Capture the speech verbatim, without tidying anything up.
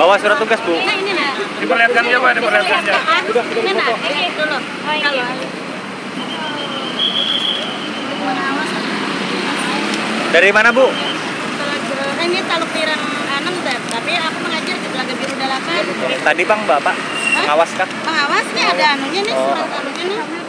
Bawa surat tugas, Bu. Nah, ini nah. Diperlihatkan ya, Pak, diperlihatkan ya. Ini nah, ini dulu. Kalau Dari mana, Bu? kalau ini Taluk Pirang enam, tapi aku mengajar di Telaga Biru delapan. Tadi Bang, Bapak pengawas kah? Pengawas nih ada anunya nih, Oh. surat anunya nih.